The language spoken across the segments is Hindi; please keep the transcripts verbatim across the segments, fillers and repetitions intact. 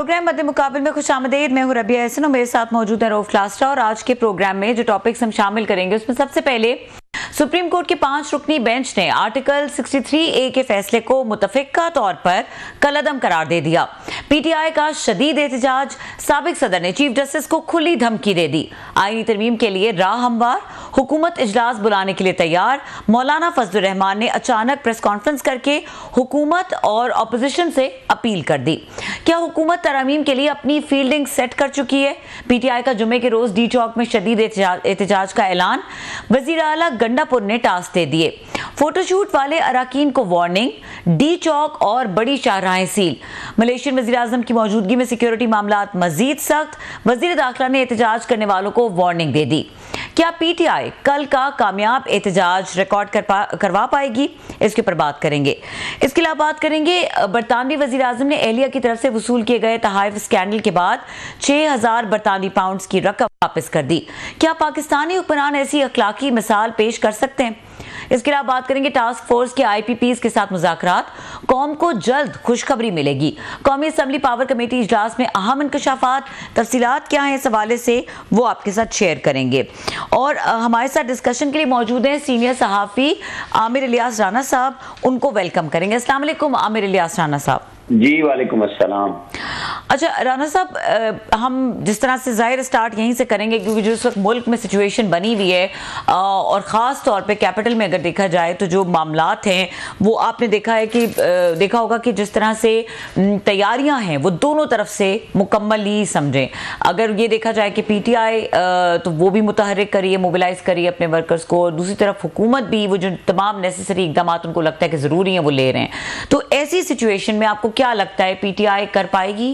प्रोग्राम मध्य मुकाबले में खुशामदीद। मैं हूं रबिया हसन और मेरे साथ मौजूद है रऊफ लास्टा। और आज के प्रोग्राम में जो टॉपिक्स हम शामिल करेंगे उसमें सबसे पहले सुप्रीम कोर्ट के पांच रुकनी बेंच ने आर्टिकल तिरसठ ए के फैसले को मुतफिका तौर पर कलअदम करार दे दिया। पीटीआई का शदीद एहतजाज, साबिक सदर ने चीफ जस्टिस को खुली धमकी दे दी। आईनी तरमीम के लिए राह हमवार, हुकूमत इजलास बुलाने के लिए तैयार। मौलाना फजलुर रहमान ने अचानक प्रेस कॉन्फ्रेंस करके हुकूमत और अपोजिशन से अपील कर दी। क्या हुकूमत तरमीम के लिए अपनी फील्डिंग सेट कर चुकी है? पीटीआई का जुमे के रोज डी चौक में शदीद एहतजाज का ऐलान। वजीर आला गंडापुर ने टास्क दे दिए। फोटोशूट वाले अराकीन को वार्निंग। डी चौक और बड़ी शाहराहें सील। मलेशियन वजीर आजम की मौजूदगी में सिक्योरिटी मामलात मजीद सख्त। वजीर दाखिला ने एहतजाज करने वालों को वार्निंग दे दी। क्या पीटीआई कल का कामयाब एहतजाज रिकॉर्ड कर पा, करवा पाएगी? इसके ऊपर बात करेंगे। इसके अलावा बात करेंगे बरतानवी वजीर आजम ने एहलिया की तरफ से वसूल किए गए तहाइफ स्कैंडल के बाद छह हजार बरतानवी पाउंड्स की रकम वापस कर दी। क्या पाकिस्तानी हुक्मरान ऐसी अखलाकी मिसाल पेश कर सकते हैं? इसके अलावा बात करेंगे टास्क फोर्स के आईपीपीज के साथ मुज़ाकरात। कौम को जल्द खुशखबरी मिलेगी। कौमी असम्बली पावर कमेटी इजलास में अहम इंकशाफात, तफसीलात क्या है इस हवाले से वो आपके साथ शेयर करेंगे। और हमारे साथ डिस्कशन के लिए मौजूद हैं सीनियर सहाफ़ी आमिर इलियास राना साहब, उनको वेलकम करेंगे। अस्सलाम वालेकुम आमिर इलियास राना साहब। जी वालेकुम अस्सलाम। अच्छा राना साहब, हम जिस तरह से जाहिर स्टार्ट यहीं से करेंगे क्योंकि जो इस वक्त मुल्क में सिचुएशन बनी हुई है और ख़ास तौर पे कैपिटल में अगर देखा जाए तो जो मामलात हैं वो आपने देखा है कि देखा होगा कि जिस तरह से तैयारियां हैं वो दोनों तरफ से मुकम्मल ही समझें। अगर ये देखा जाए कि पीटीआई तो वो भी मुतहर्रिक करिए, मोबिलाइज करिए अपने वर्कर्स को, और दूसरी तरफ हुकूमत भी वो जो तमाम नेसेसरी इकदाम उनको लगता है कि ज़रूरी हैं वो ले रहे हैं। तो ऐसी सिचुएशन में आपको क्या लगता है पीटीआई कर पाएगी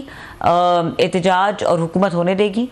एहतजाज और हुकूमत होने देगी?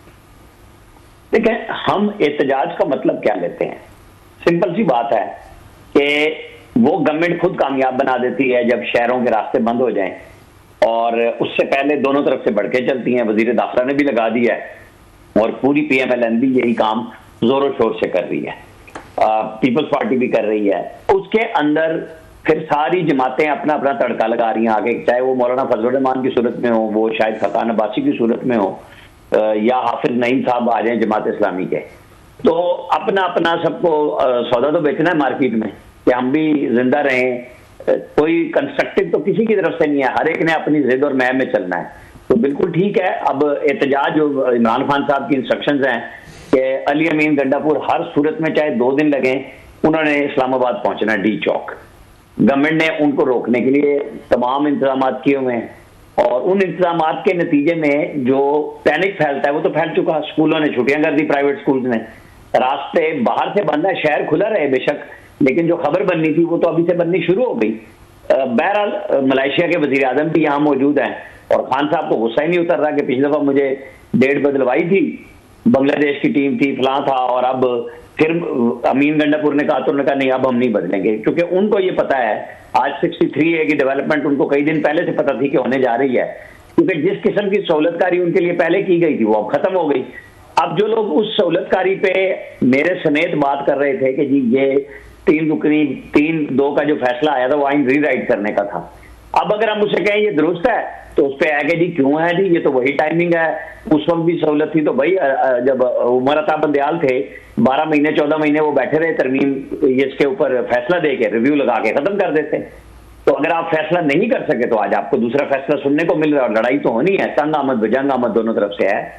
देखें, हम एहतजाज का मतलब क्या लेते हैं? सिंपल सी बात है कि वो गवर्नमेंट खुद कामयाब बना देती है जब शहरों के रास्ते बंद हो जाएं, और उससे पहले दोनों तरफ से बढ़ के चलती हैं। वजीर दाखिला ने भी लगा दिया है और पूरी पीएमएलएन भी यही काम जोरों शोर से कर रही है, पीपल्स पार्टी भी कर रही है। उसके अंदर फिर सारी जमातें अपना अपना तड़का लगा रही हैं आगे, चाहे वो मौलाना फजलुर रहमान की सूरत में हो, वो शायद खकान अब्बासी की सूरत में हो, या हाफिज नईम साहब आ जाए जमात इस्लामी के। तो अपना अपना सबको सौदा तो बेचना है मार्केट में कि हम भी जिंदा रहें। कोई कंस्ट्रक्टिव तो किसी की तरफ से नहीं है, हर एक ने अपनी जिद और मैं में चलना है। तो बिल्कुल ठीक है। अब एहतजाज जो इमरान खान साहब की इंस्ट्रक्शंस हैं कि अली अमीन गंडापुर हर सूरत में चाहे दो दिन लगे उन्होंने इस्लामाबाद पहुंचना डी चौक। गवर्नमेंट ने उनको रोकने के लिए तमाम इंतजाम किए हुए हैं, और उन इंतजाम के नतीजे में जो पैनिक फैलता है वो तो फैल चुका। स्कूलों ने छुट्टियां कर दी, प्राइवेट स्कूल्स ने, रास्ते बाहर से बंद है, शहर खुला रहे बेशक, लेकिन जो खबर बननी थी वो तो अभी से बननी शुरू हो गई। बहरहाल मलेशिया के वजीर आजम भी यहाँ मौजूद हैं और खान साहब को गुस्सा ही नहीं उतर रहा कि पिछली दफा मुझे डेट बदलवाई थी, बांग्लादेश की टीम थी, फलां था, और अब फिर अमीन गंडापुर ने कहा तो उन्होंने कहा नहीं अब हम नहीं बदलेंगे, क्योंकि उनको ये पता है आज तिरसठ ए की डेवलपमेंट उनको कई दिन पहले से पता थी कि होने जा रही है, क्योंकि जिस किस्म की सहूलतकारी उनके लिए पहले की गई थी वो अब खत्म हो गई। अब जो लोग उस सहूलतकारी पे मेरे समेत बात कर रहे थे कि जी ये तीन रुकनी तीन दो का जो फैसला आया था वो आइन रीराइट करने का था, अब अगर हम उसे कहें ये दुरुस्त है तो उस पर आगे जी क्यों है जी, ये तो वही टाइमिंग है, उस वक्त भी सहूलत थी। तो भाई जब उमर अता बंदयाल थे बारह महीने चौदह महीने वो बैठे रहे तरमीम इसके ऊपर फैसला दे के रिव्यू लगा के खत्म कर देते। तो अगर आप फैसला नहीं कर सके तो आज आपको दूसरा फैसला सुनने को मिल रहा है, और लड़ाई तो होनी है, तंग आमद बजंग आमद दोनों तरफ से है।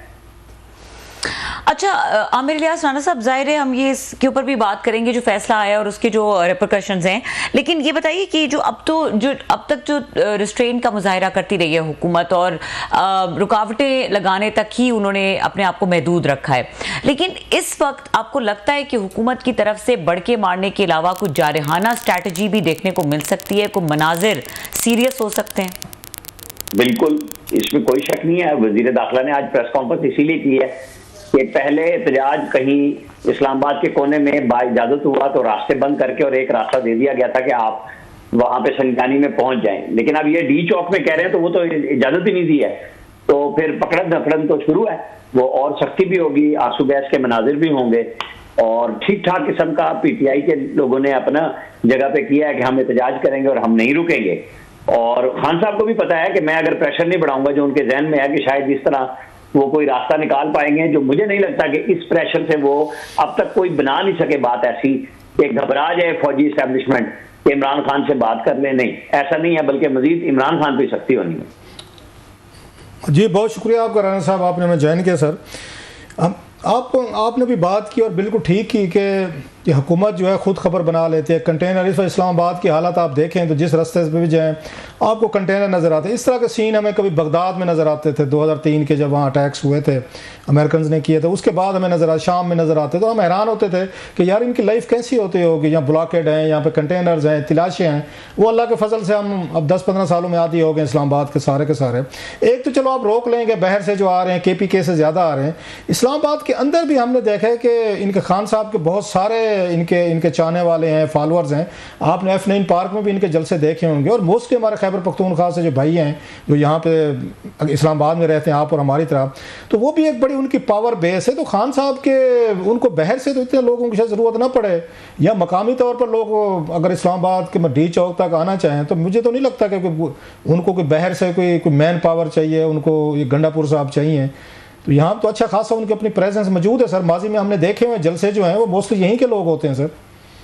अच्छा आमिर इलियास राना साहब, जाहिर है हम ये इसके ऊपर भी बात करेंगे जो फैसला आया और उसके जो रिपरकशंस हैं, लेकिन ये बताइए कि जो अब तो जो अब तक जो रिस्ट्रेन का मुजाहिरा करती रही है हुकूमत और रुकावटें लगाने तक ही उन्होंने अपने आप को महदूद रखा है, लेकिन इस वक्त आपको लगता है कि हुकूमत की तरफ से बढ़ के मारने के अलावा कुछ जारहाना स्ट्रैटेजी भी देखने को मिल सकती है, कोई मनाजिर सीरियस हो सकते हैं? बिल्कुल, इसमें कोई शक नहीं है। वजीर दाखिला ने आज प्रेस कॉन्फ्रेंस इसीलिए की है कि पहले एहतजाज कहीं इस्लामाबाद के कोने में बाइजाजत हुआ तो रास्ते बंद करके और एक रास्ता दे दिया गया था कि आप वहां पे संजानी में पहुंच जाएं, लेकिन अब ये डी चौक में कह रहे हैं तो वो तो इजाजत ही नहीं दी है, तो फिर पकड़न दफड़न तो शुरू है, वो और सख्ती भी होगी, आंसू गैस के मनाजिर भी होंगे, और ठीक ठाक किस्म का पीटीआई के लोगों ने अपना जगह पे किया है कि हम एहतजाज करेंगे और हम नहीं रुकेंगे। और खान साहब को भी पता है कि मैं अगर प्रेशर नहीं बढ़ाऊंगा, जो उनके जहन में है कि शायद इस तरह वो कोई रास्ता निकाल पाएंगे, जो मुझे नहीं लगता कि इस प्रेशर से वो अब तक कोई बना नहीं सके बात ऐसी कि घबरा जाए फौजी इस्टेब्लिशमेंट कि इमरान खान से बात कर ले। नहीं, ऐसा नहीं है, बल्कि मजीद इमरान खान पे सख्ती होनी है। जी बहुत शुक्रिया आपका राना साहब, आपने हमें ज्वाइन किया सर। हम आप आपने भी बात की और बिल्कुल ठीक की कि हुकूमत जो है ख़ुद खबर बना लेती है। कंटेनर इस इस्लामाबाद की हालत आप देखें तो जिस रास्ते पे भी जाएँ आपको कंटेनर नज़र आते हैं। इस तरह के सीन हमें कभी बगदाद में नज़र आते थे दो हज़ार तीन के, जब वहाँ अटैक्स हुए थे अमेरिकन ने किए थे, उसके बाद हमें नज़र आ शाम में नज़र आते, तो हम हैरान होते थे कि यार इनकी लाइफ कैसी होती होगी। यहाँ ब्लॉकेड हैं, यहाँ पे कंटेनर्स हैं, तलाशें हैं। वो अल्लाह के फजल से हम अब दस पंद्रह सालों में आदी हो गए इस्लामाबाद के सारे के सारे। एक तो चलो आप रोक लेंगे, बहर से जो आ रहे हैं, के पी के से ज़्यादा आ रहे हैं। इस्लामाबाद के अंदर भी हमने देखा है कि इनके खान साहब के बहुत सारे इनके इनके चाहने वाले हैं, फॉलोअर्स हैं। आपने एफ नाइन पार्क में भी इनके जलसे देखे होंगे। और मोस्टली हमारे खैबर पख्तूनख्वा से जो भाई हैं जो यहाँ पे इस्लामाबाद में रहते हैं, आप और हमारी तरह, तो वो भी एक बड़ी उनकी पावर बेस है। तो खान साहब के उनको बहर से तो इतने लोगों की ज़रूरत ना पड़े, या मकामी तौर पर लोग अगर इस्लामाबाद के डी चौक तक आना चाहें तो मुझे तो नहीं लगता कि उनको कोई बहर से कोई कोई मैन पावर चाहिए, उनको ये गंडापुर साहब चाहिए। तो यहाँ तो अच्छा खासा उनकी अपनी प्रेजेंस मौजूद है सर। माजी में हमने देखे हुए जलसे जो हैं वो मोस्टली यहीं के लोग होते हैं सर।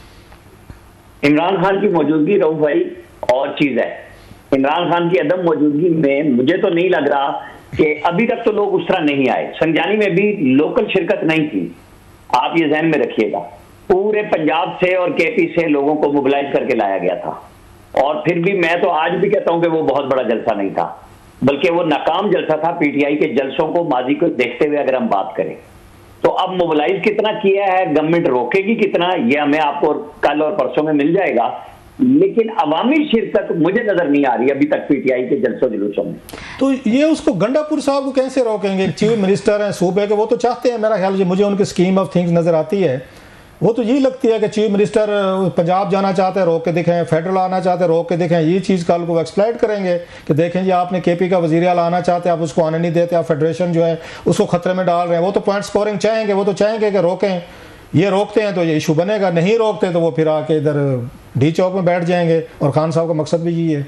इमरान खान की मौजूदगी रऊफ भाई और चीज है। इमरान खान की अदम मौजूदगी में मुझे तो नहीं लग रहा कि अभी तक तो लोग उस तरह नहीं आए। संजानी में भी लोकल शिरकत नहीं थी, आप ये जहन में रखिएगा। पूरे पंजाब से और केपी से लोगों को मोबिलाइज करके लाया गया था। और फिर भी मैं तो आज भी कहता हूं कि वो बहुत बड़ा जलसा नहीं था, बल्कि वो नाकाम जलसा था। पीटीआई के जलसों को माजी को देखते हुए अगर हम बात करें तो अब मोबिलाइज कितना किया है, गवर्नमेंट रोकेगी कितना, ये हमें आपको कल और परसों में मिल जाएगा। लेकिन अवामी शिरकत मुझे नजर नहीं आ रही अभी तक पीटीआई के जलसों जुलूसों में। तो ये उसको गंडापुर साहब को कैसे रोकेंगे? चीफ मिनिस्टर हैं सूबे के, वो तो चाहते हैं, मेरा ख्याल मुझे उनकी स्कीम ऑफ थिंग्स नजर आती है। वो तो यही लगती है कि चीफ मिनिस्टर पंजाब जाना चाहते हैं, रोक के दिखें, फेडरल आना चाहते हैं, रोक के दिखें। ये चीज़ कल को एक्सप्लॉइट करेंगे कि देखें जी आपने केपी का वज़ीर आला आना चाहते हैं, आप उसको आने नहीं देते, आप फेडरेशन जो है उसको खतरे में डाल रहे हैं। वो तो पॉइंट स्कोरिंग चाहेंगे, वो तो चाहेंगे कि रोकें। ये रोकते हैं तो ये इशू बनेगा, नहीं रोकते तो वो फिर आके इधर डी चौक में बैठ जाएंगे। और खान साहब का मकसद भी यही है।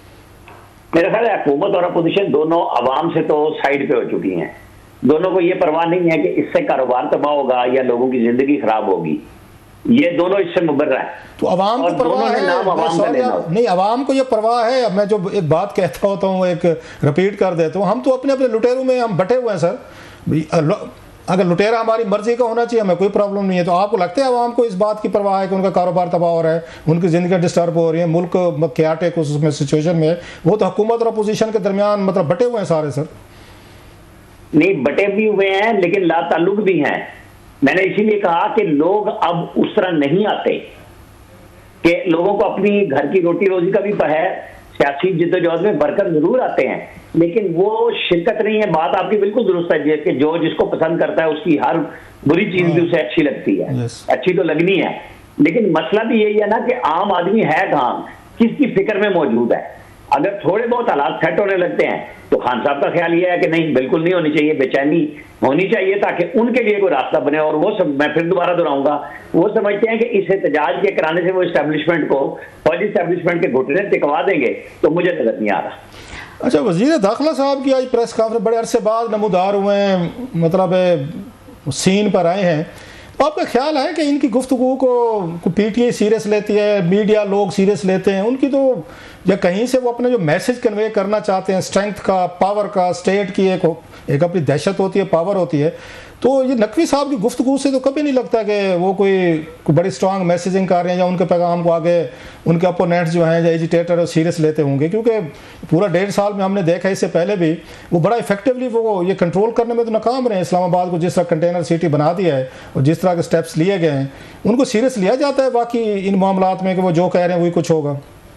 मेरा ख्याल है हुकूमत और अपोजिशन दोनों आवाम से तो साइड पे हो चुकी हैं। दोनों को ये परवाह नहीं है कि इससे कारोबार तबाह होगा या लोगों की जिंदगी खराब होगी। ये दोनों इससे मुबर्रा है। तो अवाम को परवाह है, नाम अवाम का लेना नहीं, अवाम को ये परवाह है। अब मैं जो एक बात कहता होता हूँ, एक रिपीट कर देता हूँ, हम तो अपने अपने लुटेरों में हम बटे हुए हैं सर। अगर लुटेरा हमारी मर्जी का होना चाहिए, हमें कोई प्रॉब्लम नहीं है। तो आपको लगता है अवाम को इस बात की परवाह है कि उनका कारोबार तबाह हो रहा है, उनकी ज़िंदगी डिस्टर्ब हो रही है, मुल्क क्याटिक उसमें सिचुएशन में? वो तो हुकूमत और अपोजिशन के दरमियान मतलब बटे हुए हैं सारे सर। नहीं, बटे भी हुए हैं लेकिन ला ताल्लुक भी हैं। मैंने इसीलिए कहा कि लोग अब उस तरह नहीं आते कि लोगों को अपनी घर की रोटी रोजी का भी है, सियासी जिद्दोजहद में बढ़कर जरूर आते हैं, लेकिन वो शिरकत नहीं है। बात आपकी बिल्कुल दुरुस्त है कि जो जिसको पसंद करता है उसकी हर बुरी चीज भी उसे अच्छी लगती है, अच्छी तो लगनी है। लेकिन मसला भी यही है ना कि आम आदमी है कहाँ, किसकी फिक्र में मौजूद है। अगर थोड़े बहुत हालात सेट होने लगते हैं तो खान साहब का ख्याल ये है कि नहीं, बिल्कुल नहीं होनी चाहिए, बेचैनी होनी चाहिए ताकि उनके लिए कोई रास्ता बने। और वो सब, मैं फिर दोबारा दोहराऊंगा, वो समझते हैं कि इस एहतजाज के कराने से वो इस्टेब्लिशमेंट को, फौजी इस्टेब्लिशमेंट के घुटने टिकवा देंगे, तो मुझे नजर नहीं आ रहा। अच्छा, वजीर दाखिला साहब की आज प्रेस कॉन्फ्रेंस बड़े अरसे बाद नमूदार हुए हैं, मतलब सीन पर आए हैं। तो आपका ख्याल है कि इनकी गुफ्तगू को पीटीआई सीरियस लेती है, मीडिया लोग सीरियस लेते हैं उनकी? तो या कहीं से वो अपने जो मैसेज कन्वे करना चाहते हैं स्ट्रेंथ का, पावर का, स्टेट की एक एक अपनी दहशत होती है, पावर होती है, तो ये नकवी साहब की गुफ्तगू से तो कभी नहीं लगता कि वो कोई, कोई बड़ी स्ट्रांग मैसेजिंग कर रहे हैं या उनके पैगाम को आगे उनके अपोनेंट्स जो हैं या एजिटेटर सीरियस लेते होंगे। क्योंकि पूरा डेढ़ साल में हमने देखा, इससे पहले भी वो बड़ा इफेक्टिवली वो ये कंट्रोल करने में तो नाकाम रहे हैं। इस्लामाबाद को जिस तरह कंटेनर सिटी बना दिया है और जिस तरह के स्टेप्स लिए गए हैं, उनको सीरियस लिया जाता है बाकी इन मामलात में कि वो जो कह रहे हैं वही कुछ होगा?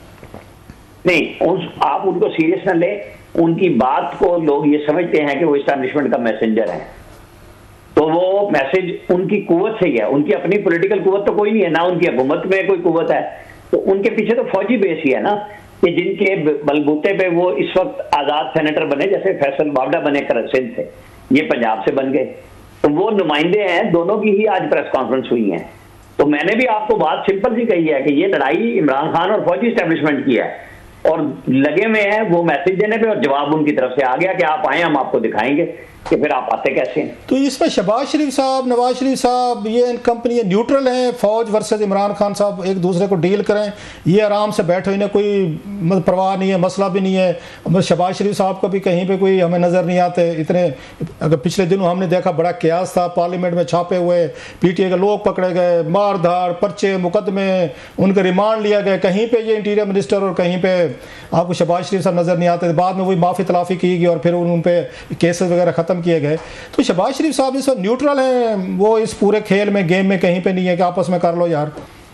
नहीं, उस, आप उनको सीरियस न ले। उनकी बात को लोग ये समझते हैं कि वो इस्टेब्लिशमेंट का मैसेंजर है, तो वो मैसेज उनकी कुव्वत से ही है। उनकी अपनी पॉलिटिकल कुव्वत तो कोई नहीं है, ना उनकी हुकूमत में कोई कुव्वत है। तो उनके पीछे तो फौजी बेस ही है ना, कि जिनके बलबूते पे वो इस वक्त आजाद सेनेटर बने, जैसे फैसल वावडा बने सिंध से, ये पंजाब से बन गए। तो वो नुमाइंदे हैं, दोनों की ही आज प्रेस कॉन्फ्रेंस हुई है। तो मैंने भी आपको बात सिंपल सी कही है कि ये लड़ाई इमरान खान और फौजी इस्टेब्लिशमेंट की है। और लगे हुए हैं वो मैसेज देने पे, और जवाब उनकी तरफ से आ गया कि आप आए, हम आपको दिखाएंगे कि फिर आप आते कैसे हैं। तो इसमें शहबाज शरीफ साहब, नवाज शरीफ साहब, ये इन कंपनी न्यूट्रल हैं, फौज वर्सेस इमरान खान साहब एक दूसरे को डील करें, ये आराम से बैठे, इन्हें कोई मतलब परवाह नहीं है, मसला भी नहीं है। शहबाज शरीफ साहब को भी कहीं पे कोई हमें नज़र नहीं आते इतने। अगर पिछले दिनों हमने देखा बड़ा कयास था, पार्लियामेंट में छापे हुए, पीटीआई के लोग पकड़े गए, मार धाड़, पर्चे, मुकदमे, उनके रिमांड लिया गया, कहीं पर ये इंटीरियर मिनिस्टर और कहीं पर आपको शहबाज शरीफ साहब नज़र नहीं आते। बाद में वही माफ़ी तलाफ़ी की गई और फिर उन पर केसेस वगैरह ख़त्म किए गए। तो शहबाज शरीफ साहब इस वक्त न्यूट्रल हैं, वो इस पूरे खेल में, गेम में कहीं पे नहीं है कि आपस में कर लो यार?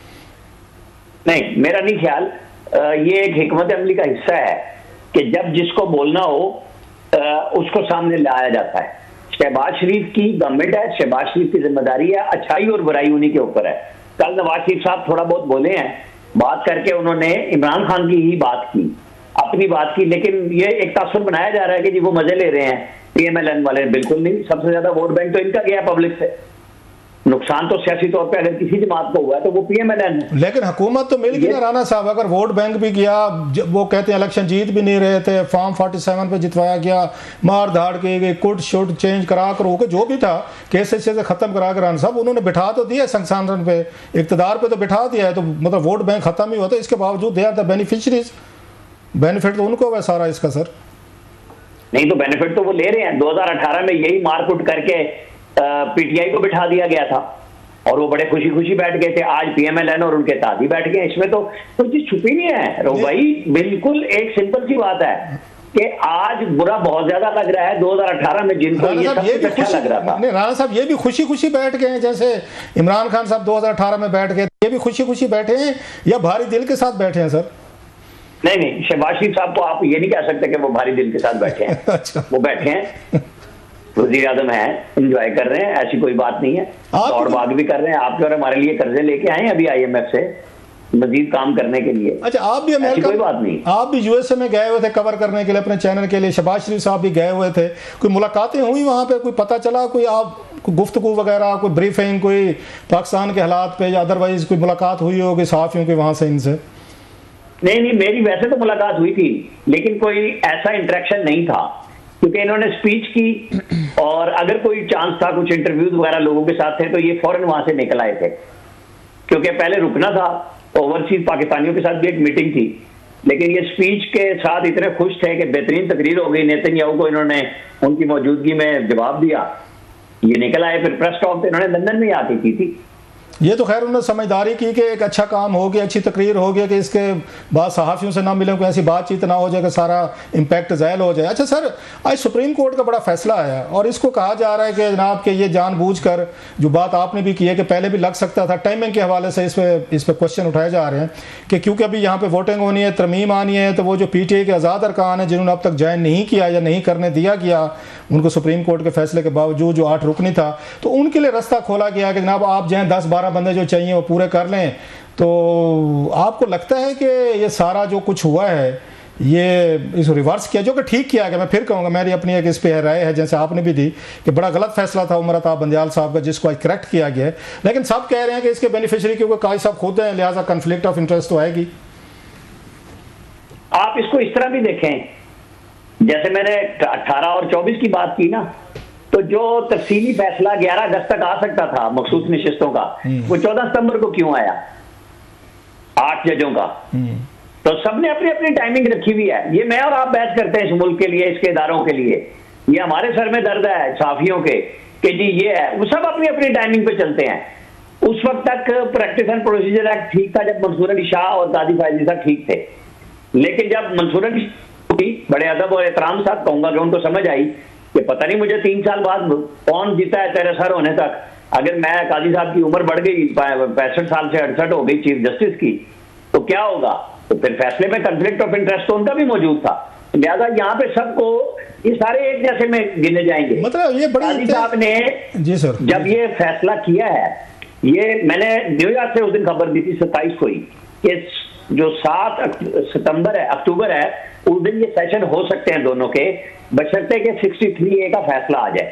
नहीं, मेरा नहीं ख्याल। ये एक हिकमत अमली का हिस्सा है कि जब जिसको बोलना हो उसको सामने लाया जाता है। शहबाज शरीफ की गवर्नमेंट है, शहबाज शरीफ की जिम्मेदारी है, अच्छाई और बुराई उन्हीं के ऊपर है। कल नवाज शरीफ साहब थोड़ा बहुत बोले हैं, बात करके उन्होंने इमरान खान की ही बात की, अपनी बात की, लेकिन ये एक तासुर बनाया जा रहा है कि जी वो मजे ले रहे हैं पीएमएलएन वाले। बिल्कुल नहीं, सबसे ज्यादा वोट बैंक तो इनका गया पब्लिक से। नुकसान तो सियासी तौर पे अगर किसी जमात को हुआ है तो वो पीएमएलएन है। लेकिन हुकूमत तो मिल गई ना राना साहब, अगर वोट बैंक भी गया, वो कहते हैं इलेक्शन जीत भी नहीं रहे थे, फॉर्म सैंतालीस पे जितवाया गया, मार धाड़ की गई, कुट शुट चेंज करा कर होकर जो भी था केसेस से खत्म करा कर राना साहब उन्होंने बिठा तो दिया संसद पे, इक़्तिदार पे तो बिठा दिया है, तो मतलब वोट बैंक खत्म ही हुआ। तो इसके बावजूद they are the beneficiaries, benefit तो उनको है सारा इसका सर। नहीं तो बेनिफिट तो वो ले रहे हैं। दो हज़ार अठारह में यही मारकुट करके पीटीआई को बिठा दिया गया था और वो बड़े खुशी खुशी बैठ गए थे। आज पीएमएलएन और उनके तादी बैठ गए। इसमें तो कुछ चीज छुपी नहीं है रो भाई, बिल्कुल एक सिंपल सी बात है कि आज बुरा बहुत ज्यादा लग रहा है। दो हज़ार अठारह में जिनको ये सब कुछ अच्छा लग रहा था, नहीं राणा साहब ये भी खुशी खुशी बैठ गए हैं, जैसे इमरान खान साहब दो हज़ार अठारह में बैठ गए, ये भी खुशी खुशी बैठे हैं या भारी दिल के साथ बैठे हैं सर? नहीं नहीं, शहबाज शरीफ साहब को आप ये नहीं कह सकते कि वो भारी दिल के साथ बैठे हैं। अच्छा। वो बैठे हैं, वज़ीर आज़म है, एंजॉय कर रहे हैं, ऐसी कोई बात नहीं है। दौड़ भाग भी कर रहे हैं। आपके और हमारे लिए कर्जे लेके आए अभी आईएमएफ से मजीद काम करने के लिए। अच्छा, आप भी अमेरिका, कोई बात नहीं, आप भी यूएसए में गए हुए थे कवर करने के लिए अपने चैनल के लिए, शहबाज शरीफ साहब भी गए हुए थे, कोई मुलाकातें हुई वहाँ पे, कोई पता चला, कोई आप कोई गुफ्तगू वगैरह, कोई ब्रीफिंग, कोई पाकिस्तान के हालात पे या अदरवाइज कोई मुलाकात हुई होगी सहाफ़ियों की वहाँ से इनसे? नहीं नहीं, मेरी वैसे तो मुलाकात हुई थी लेकिन कोई ऐसा इंटरेक्शन नहीं था क्योंकि इन्होंने स्पीच की और अगर कोई चांस था कुछ इंटरव्यूज वगैरह लोगों के साथ थे तो ये फौरन वहां से निकल आए थे क्योंकि पहले रुकना था। ओवरसीज पाकिस्तानियों के साथ भी एक मीटिंग थी लेकिन ये स्पीच के साथ इतने खुश थे कि बेहतरीन तकरीर हो गई, नेतन्याहू को इन्होंने उनकी मौजूदगी में जवाब दिया, ये निकल आए। फिर प्रेस टॉक तो इन्होंने लंदन में आके की थी। ये तो खैर उन्होंने समझदारी की कि एक अच्छा काम हो गया, अच्छी तकरीर हो गया कि इसके बाद सहाफ़ियों से ना मिले, कोई ऐसी बातचीत ना हो जाए कि सारा इम्पैक्ट ज़ायल हो जाए। अच्छा सर, आज सुप्रीम कोर्ट का बड़ा फैसला आया और इसको कहा जा रहा है कि जनाब के ये जानबूझकर, जो बात आपने भी की है कि पहले भी लग सकता था, टाइमिंग के हवाले से इस पर इस पर क्वेश्चन उठाए जा रहे हैं कि क्योंकि अभी यहाँ पर वोटिंग होनी है, तरमीम आनी है, तो वो जो पी टी आई के आज़ाद अरकान हैं जिन्होंने अब तक ज्वाइन नहीं किया या नहीं करने दिया गया उनको सुप्रीम कोर्ट के फैसले के बावजूद, जो आठ रुकनी था, तो उनके लिए रास्ता खोला गया कि जनाब आप जाएँ, दस बारह बंदे जो चाहिए वो पूरे कर लें। तो आपको लगता है कि ये सारा जो कुछ हुआ है ये इसको रिवर्स किया, जो कि ठीक किया गया? मैं फिर कहूँगा, मेरी अपनी एक इस पर राय है जैसे आपने भी दी कि बड़ा गलत फैसला था उमर अता बंदियाल साहब का जिसको आज करेक्ट किया गया है, लेकिन सब कह रहे हैं कि इसके बेनिफिशियरी क्योंकि काजी साहब खुद हैं, लिहाजा कन्फ्लिक्ट ऑफ इंटरेस्ट तो आएगी। आप इसको इस तरह भी देखें, जैसे मैंने अठारह और चौबीस की बात की ना, तो जो तफसीली फैसला ग्यारह अगस्त तक आ सकता था मखसूस नशिस्तों का, वो चौदह सितंबर को क्यों आया आठ जजों का? तो सबने अपनी अपनी टाइमिंग रखी हुई है। ये मैं और आप बहस करते हैं इस मुल्क के लिए, इसके इदारों के लिए, ये हमारे सर में दर्द है साफियों के कि जी ये है, वो सब अपनी अपनी टाइमिंग पे चलते हैं। उस वक्त तक प्रैक्टिस एंड प्रोसीजर एक्ट ठीक था जब मंसूर अली शाह और दादी फायजी साहब ठीक थे, लेकिन जब मंसूर अली बड़े अदब और एहतराम के साथ कहूंगा कि उनको समझ आई कि पता नहीं मुझे तीन साल बाद कौन जीता है तेरे सर होने तक, अगर मैं काजी साहब की उम्र बढ़ गई पैंसठ साल से अड़सठ हो गई चीफ जस्टिस की, तो क्या होगा? तो फिर फैसले में कंफ्लिक्ट ऑफ इंटरेस्ट तो उनका भी मौजूद था। लिहाजा यहाँ पे सबको ये सारे एक जैसे में गिने जाएंगे। मतलब ये बड़ी काजी साहब ने जी सर जब ये फैसला किया है, ये मैंने न्यूयॉर्क से उस दिन खबर दी थी सत्ताईस को ही कि जो सात सितंबर है अक्टूबर है उस दिन ये सेशन हो सकते हैं दोनों के, बशर्ते के तिरसठ ए का फैसला आ जाए।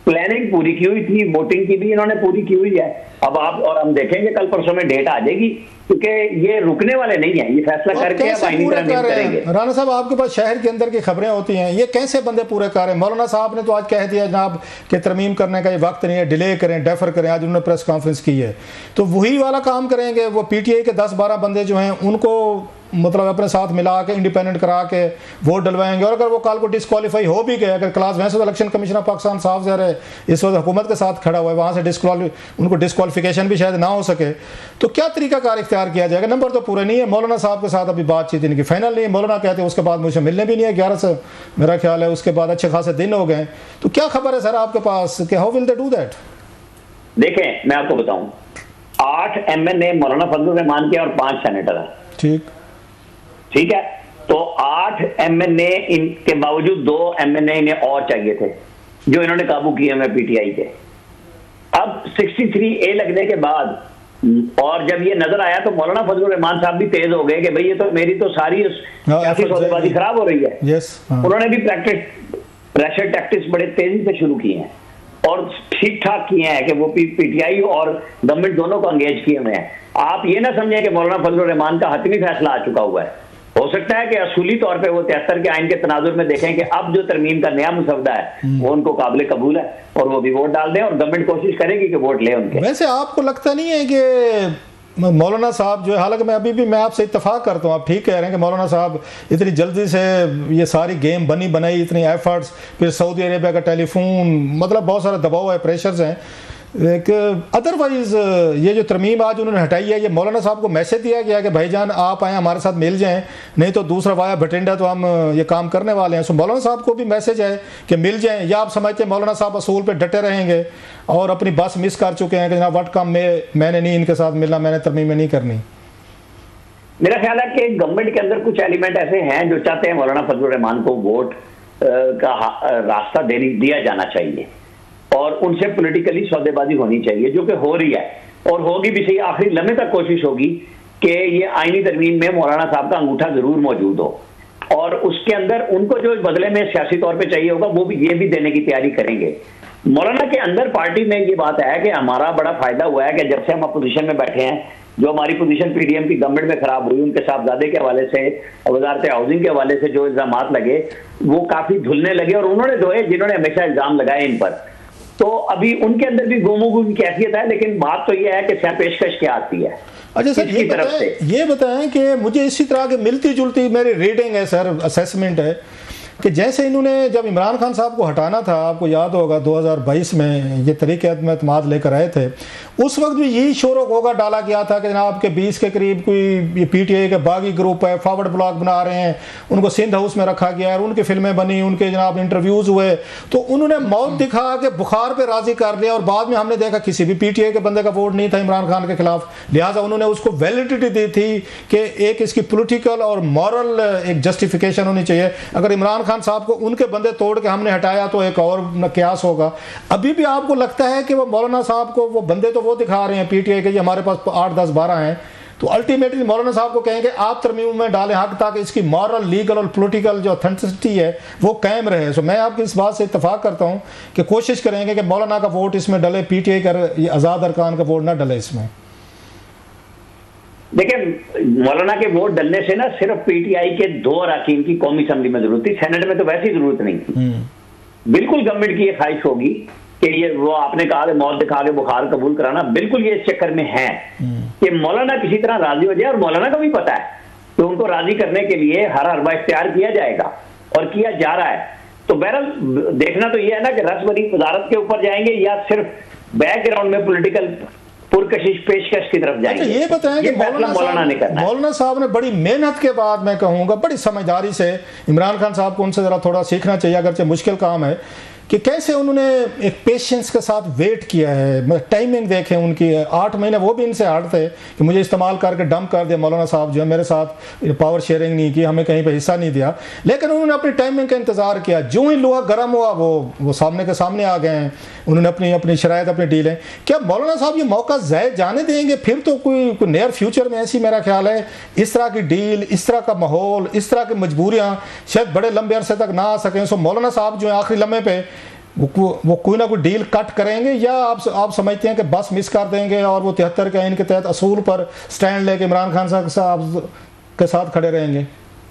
प्लानिंग पूरी की हुई थी, वोटिंग की भी इन्होंने पूरी की हुई है। अब आप और हम देखेंगे कल परसों में डेट आ जाएगी, क्योंकि ये रुकने वाले नहीं है, ये फैसला करके अब आईनी तरमीम करेंगे। राणा साहब, आपके पास शहर के अंदर की खबरें होती हैं, ये कैसे बंदे पूरे कर रहे हैं? मौलाना साहब ने तो आज कह दिया जनाब कि तरमीम करने का ये वक्त नहीं है, डिले करें, डेफर करें। आज उन्होंने प्रेस कॉन्फ्रेंस की है, तो वही वाला काम करेंगे। वो पीटीआई के दस बारह बंदे जो हैं उनको मतलब अपने साथ मिला के इंडिपेंडेंट करा के वोट डलवाएंगे, और अगर वो कल को डिस्क्वालीफाई हो भी गए, अगर क्लास वैसे तो इलेक्शन कमीशन ऑफ पाकिस्तान साफ ज़ाहिर है इस वक्त हुकूमत के साथ खड़ा हुआ है, वहाँ से डिस्क्वाली उनको डिस्क्वालिफिकेशन भी शायद ना हो सके, तो क्या तरीकाकार इख्तियार किया जाएगा? नंबर तो पूरे नहीं है। मौलाना साहब के साथ अभी बातचीत इनकी फाइनल नहीं है, मौलाना कहते हैं उसके बाद मुझे मिलने भी नहीं है ग्यारह से, मेरा ख्याल है उसके बाद अच्छे खासे दिन हो गए। तो क्या खबर है सर आपके पास कि how will they do that? देखें, मैं आपको बताऊं, आठ एम एन ए मौलाना फजलुर रहमान के और पांच सेनेटर हैं, ठीक ठीक है। तो आठ एम एन ए इनके बावजूद दो एम एन ए इन्हें और चाहिए थे जो इन्होंने काबू किए हुए पीटीआई के। अब तिरसठ ए लगने के बाद और जब ये नजर आया तो मौलाना फजलुर रहमान साहब भी तेज हो गए कि भाई ये तो मेरी तो सारी सौदेबाजी खराब हो रही है। yes, हाँ। उन्होंने भी प्रैक्टिस प्रेशर टैक्टिक्स बड़े तेजी से शुरू किए हैं और ठीक ठाक किए हैं कि वो पीटीआई और गवर्नमेंट दोनों को एंगेज किए हुए हैं। आप ये ना समझें कि मौलाना फजलुर रहमान का हतमी फैसला आ चुका हुआ है। हो सकता है कि असूली तौर पे वो तिहत्तर के आइन के तनाजुर में देखें कि अब जो तरमीम का नया मुसवदा है वो उनको काबिल कबूल है और वो भी वोट डाल दें, और गवर्नमेंट कोशिश करेगी कि वोट ले उनके। वैसे आपको लगता नहीं है कि मौलाना साहब जो है, हालांकि मैं अभी भी मैं आपसे इत्तेफाक करता हूँ, आप ठीक कह रहे हैं कि मौलाना साहब इतनी जल्दी से ये सारी गेम बनी बनाई, इतनी एफर्ट्स, फिर सऊदी अरेबिया का टेलीफोन, मतलब बहुत सारा दबाव है, प्रेशर्स हैं। अदरवाइज ये जो तरमीम आज उन्होंने हटाई है, ये मौलाना साहब को मैसेज दिया गया कि भाईजान आप आए हमारे साथ मिल जाएं, नहीं तो दूसरा वाया भटिंडा तो हम ये काम करने वाले हैं। सो मौलाना साहब को भी मैसेज है कि मिल जाएं, या आप समझते हैं मौलाना साहब असूल पे डटे रहेंगे और अपनी बस मिस कर चुके हैं कि जनाब वट कम में मैंने नहीं इनके साथ मिलना, मैंने तरमीमें नहीं करनी? मेरा ख्याल है कि गवर्नमेंट के अंदर कुछ एलिमेंट ऐसे हैं जो चाहते हैं मौलाना फजलुर रहमान को वोट का रास्ता दिया जाना चाहिए और उनसे पॉलिटिकली सौदेबाजी होनी चाहिए, जो कि हो रही है और होगी भी सही। आखिरी लम्हे तक कोशिश होगी कि ये आईनी तरमीम में मौलाना साहब का अंगूठा जरूर मौजूद हो और उसके अंदर उनको जो बदले में सियासी तौर पे चाहिए होगा वो भी ये भी देने की तैयारी करेंगे। मौलाना के अंदर पार्टी में ये बात है कि हमारा बड़ा फायदा हुआ है कि जब से हम अपोजिशन में बैठे हैं, जो हमारी पोजीशन पीडीएम की गवर्नमेंट में खराब हुई, उनके साहबजादे के हवाले से, वजारत हाउसिंग के हवाले से जो इल्जामात लगे वो काफी धुलने लगे और उन्होंने धोए जिन्होंने हमेशा इल्जाम लगाए इन पर। तो अभी उनके अंदर भी गुमो की कैफियत है, लेकिन बात तो यह है कि क्या पेशकश क्या आती है। अच्छा सर, ये तरफ से ये बताएं कि मुझे इसी तरह की मिलती जुलती मेरी रीडिंग है सर, असेसमेंट है कि जैसे इन्होंने जब इमरान खान साहब को हटाना था, आपको याद होगा दो हज़ार बाईस में ये तरीके एतमाद लेकर आए थे, उस वक्त भी यही शोर होगा डाला गया था कि जनाब के बीस के करीब कोई ये पीटीआई के बागी ग्रुप है, फॉरवर्ड ब्लॉक बना रहे हैं, उनको सिंध हाउस में रखा गया और उनकी फिल्में बनी, उनके जनाब इंटरव्यूज़ हुए, तो उन्होंने मौत दिखा के बुखार पर राजी कर लिया और बाद में हमने देखा किसी भी पीटीआई के बंदे का वोट नहीं था इमरान खान के खिलाफ, लिहाजा उन्होंने उसको वैलिडिटी दी थी कि एक इसकी पोलिटिकल और मॉरल एक जस्टिफिकेशन होनी चाहिए। अगर इमरान खान साहब को उनके बंदे तोड़ के हमने हटाया तो एक और क्यास होगा। अभी भी आपको लगता है कि वो मौलाना साहब को वो बंदे तो वो दिखा रहे हैं पीटीआई के, ये हमारे पास आठ दस बारह हैं, तो अल्टीमेटली मौलाना साहब को कहेंगे आप तरमीम में डालें हक, ताकि इसकी मॉरल, लीगल और पॉलिटिकल जो ऑथेंटिसिटी है वो कायम रहे। सो मैं आपकी इस बात से इत्तेफाक करता हूं कि कोशिश करेंगे कि मौलाना का वोट इसमें डले, पीटीआई का आज़ाद अरकान का वोट ना डले इसमें। देखिए, मौलाना के वोट डलने से ना सिर्फ पीटीआई के दो अरकान की कौमी असम्बली में जरूरत थी, सेनेट में तो वैसी जरूरत नहीं थी। बिल्कुल गवर्नमेंट की ये ख्वाहिश होगी कि ये वो आपने कहा कि मौत दिखा के बुखार कबूल कराना, बिल्कुल ये इस चक्कर में है कि मौलाना किसी तरह राजी हो जाए, और मौलाना को भी पता है कि उनको राजी करने के लिए हर हरबा इख्तियार किया जाएगा और किया जा रहा है। तो बहरहाल देखना तो ये है ना कि रसमरी वजारत के ऊपर जाएंगे या सिर्फ बैकग्राउंड में पॉलिटिकल पुरकशिश पेशकश की तरफ जाएंगे। ये बताएं कि मौलाना मौलाना ने करना, मौलाना साहब ने बड़ी मेहनत के बाद, मैं कहूँगा बड़ी समझदारी से, इमरान खान साहब को उनसे ज़रा थोड़ा सीखना चाहिए, अगरचे मुश्किल काम है, कि कैसे उन्होंने एक पेशेंस के साथ वेट किया है। टाइमिंग देखें उनकी, आठ महीने वो भी इनसे हार्ड थे कि मुझे इस्तेमाल करके डंप कर दिया मौलाना साहब, जो है मेरे साथ पावर शेयरिंग नहीं की, हमें कहीं पे हिस्सा नहीं दिया, लेकिन उन्होंने अपनी टाइमिंग का इंतजार किया। जो ही लोहा गर्म हुआ वो वो सामने के सामने आ गए हैं, उन्होंने अपनी अपनी शरायत अपनी डीलें। क्या मौलाना साहब ये मौका ज़ायद जाने देंगे? फिर तो कोई कोई नियर फ्यूचर में ऐसी मेरा ख्याल है इस तरह की डील, इस तरह का माहौल, इस तरह की मजबूरियाँ शायद बड़े लंबे अरसे तक ना आ सकें। सो मौलाना साहब जो है आखिरी लम्हे पे वो वो कोई ना कोई डील कट करेंगे, या आप आप समझते हैं कि बस मिस कर देंगे और वो तिहत्तर के आइन के तहत असूल पर स्टैंड लेके इमरान खान साहब साहब के साथ खड़े रहेंगे?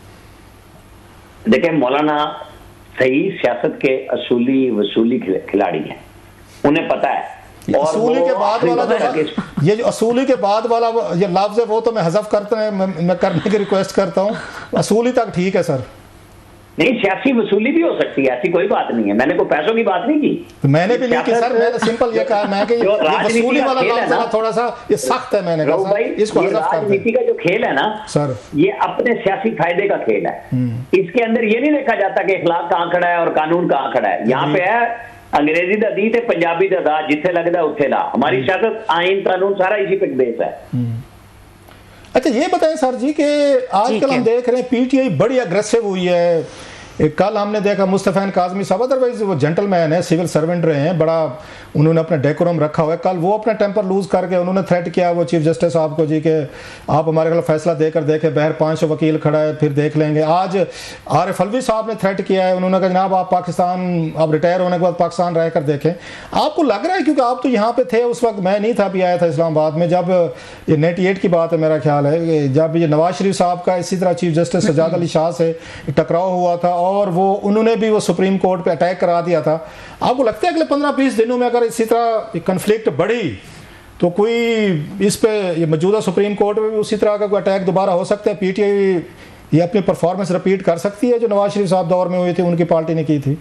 देखिए, मौलाना सही सियासत के असूली वसूली खिलाड़ी हैं, उन्हें पता है। और असूली के बाद वाला जो ये जो असूली के बाद वाला ये लफ्ज है, वो तो मैं हज़फ करते हैं, मैं, मैं करने की रिक्वेस्ट करता हूँ। असूली तक ठीक है सर, नहीं, सियासी वसूली भी हो सकती है, ऐसी कोई बात नहीं है। मैंने कोई पैसों की बात नहीं की, मैंने भी नहीं की सर। मैंने सिंपल ये कहा मैं कि ये वसूली वाला लफ्ज है थोड़ा सा ये सख्त है। मैंने कहा इसको हज़फ कर दें। राजनीति का जो खेल है ना सर, ये अपने सियासी फायदे का खेल है। इसके अंदर ये नहीं देखा जाता कि इखलाक कहाँ खड़ा है और कानून कहाँ खड़ा है। यहाँ पे है अंग्रेजी दा दी ते पंजाबी दा दा, जिथे लगदा उथे ला। हमारी सियासत, आइन, कानून सारा इसी पे बेस है। अच्छा, ये बताएं सर जी कि आजकल हम देख रहे हैं पीटीआई बड़ी अग्रेसिव हुई है। कल हमने देखा मुस्तफैन काजमी साहब, अदरवाइज वो जेंटलमैन है, सिविल सर्वेंट रहे हैं, बड़ा उन्होंने अपना डेकोरम रखा हुआ है। कल वो अपना टेम्पर लूज करके उन्होंने थ्रेट किया वो चीफ जस्टिस साहब को जी कि आप हमारे खिलाफ फैसला देकर देखें, बहर पाँच सौ वकील खड़ा है फिर देख लेंगे। आज आरिफ अलवी साहब ने थ्रेट किया है, उन्होंने कहा जनाब आप पाकिस्तान, आप रिटायर होने के बाद पाकिस्तान रहकर देखें। आपको लग रहा है, क्योंकि आप तो यहाँ पे थे उस वक्त, मैं नहीं था, भी आया था इस्लामाबाद में जब ये नाइन्टी एट की बात है मेरा ख्याल है, जब ये नवाज शरीफ साहब का इसी तरह चीफ जस्टिस सजाद अली शाह से टकराव हुआ था और वो उन्होंने भी वो सुप्रीम कोर्ट पे अटैक करा दिया था। आपको लगता है अगले पंद्रह बीस दिनों में अगर इसी तरह कन्फ्लिक्ट बढ़ी तो कोई इस पे ये मौजूदा सुप्रीम कोर्ट में भी उसी तरह का कोई अटैक दोबारा हो सकता है? पीटीआई ये अपनी परफॉर्मेंस रिपीट कर सकती है जो नवाज शरीफ साहब दौर में हुई थी, उनकी पार्टी ने की थी?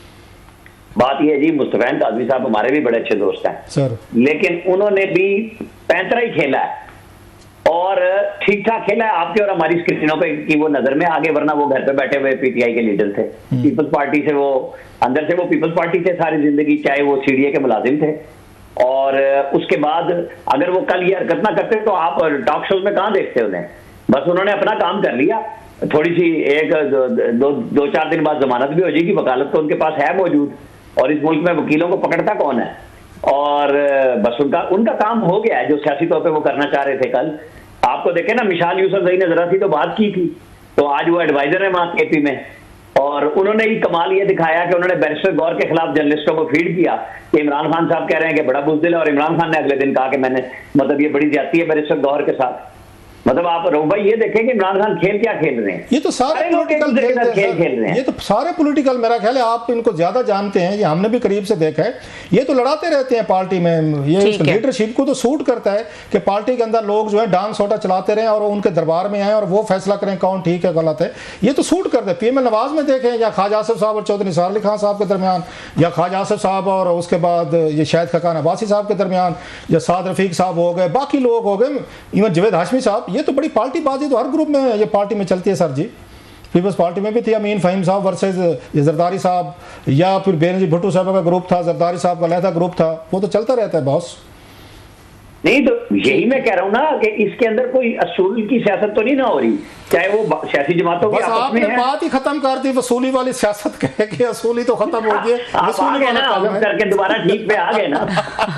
बात यह है जी, मुस्तफैन काजमी साहब हमारे भी बड़े अच्छे दोस्त हैं सर, लेकिन उन्होंने भी पैंतरा ही खेला है और ठीक ठाक खेला है आपके और हमारी स्क्रीनों पे कि वो नजर में आगे, वरना वो घर पे बैठे हुए पीटीआई के लीडर थे। पीपल्स पार्टी से वो अंदर से वो पीपल्स पार्टी थे सारी जिंदगी, चाहे वो सीडीए के मुलाजिम थे। और उसके बाद अगर वो कल ये हरकत ना करते तो आप टॉक शोज में कहाँ देखते उन्हें। बस उन्होंने अपना काम कर लिया, थोड़ी सी एक दो, दो, दो चार दिन बाद जमानत भी हो जाएगी, वकालत तो उनके पास है मौजूद, और इस मुल्क में वकीलों को पकड़ता कौन है। और बस उनका उनका काम हो गया है जो सियासी तौर पर वो करना चाह रहे थे। कल आपको देखे ना, मिसाल यूसुफजई ने जरा सी तो बात की थी, तो आज वो एडवाइजर है वहां केपी में, और उन्होंने ही कमाल ये दिखाया कि उन्होंने बैरिस्टर गौर के खिलाफ जर्नलिस्टों को फीड किया कि इमरान खान साहब कह रहे हैं कि बड़ा बुज़दिल है, और इमरान खान ने अगले दिन कहा कि मैंने मतलब ये बड़ी ज्यादती है बैरिस्टर गौर के साथ। मतलब आप रोक भाई ये देखें कि इमरान खान खेल क्या खेल रहे हैं। ये तो सारे पॉलिटिकल खेल, खेल खेल रहे हैं। ये तो सारे पॉलिटिकल, मेरा ख्याल है आप इनको ज्यादा जानते हैं, ये हमने भी करीब से देखा है। ये तो लड़ाते रहते हैं पार्टी में, ये लीडरशिप को तो सूट करता है कि पार्टी के अंदर लोग जो है डांस सोटा चलाते रहे और उनके दरबार में आए और वो फैसला करें कौन ठीक है गलत है। ये तो सूट करते हैं। पीएम नवाज में देखें, या ख्वाजा आसिफ साहब और चौधरी निसार अली खान साहब के दरमियान, या ख्वाजा आसिफ साहब और उसके बाद ये शाहिद खकान अब्बासी साहब के दरमियान, या साद रफीक साहब हो गए, बाकी लोग हो गए, इवन जवेद हाशमी साहब। ये तो बड़ी पार्टी तो हर ग्रुप में ये पार्टी में चलती है सर जी। पीपल्स पार्टी में भी थी अमीन फहीम साहब वर्सेस जरदारी साहब, या फिर बेनजीर भुट्टो साहब का ग्रुप था, जरदारी साहब का लहदा ग्रुप था, वो तो चलता रहता है बॉस। नहीं तो यही मैं कह रहा हूं ना कि इसके अंदर कोई असूल की सियासत तो नहीं ना हो रही, चाहे वो सियासी जमातों की आपस में है। बात ही खत्म कर दी वसूली वाली सियासत कह के, असूली तो खत्म हो गई, वसूली वाला काम है करके दोबारा ठीक पे आ गए ना।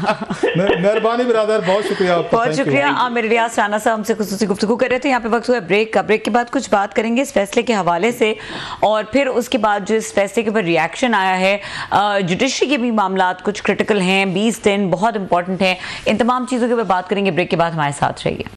मेहरबानी बिरादर, बहुत शुक्रिया आपका। बहुत शुक्रिया। आमिर रियाज राना साहब हमसे खुसूसी गुफ्तगू कर रहे थे। यहाँ पे वक्त हुआ ब्रेक का। ब्रेक के बाद कुछ बात करेंगे इस फैसले के हवाले से, और फिर उसके बाद जो इस फैसले के ऊपर रिएक्शन आया है, जुडिशरी के भी मामला कुछ क्रिटिकल हैं, बीस दिन बहुत इंपॉर्टेंट हैं, इन तमाम चीज़ों के ऊपर बात करेंगे। ब्रेक के बाद हमारे साथ रहिए।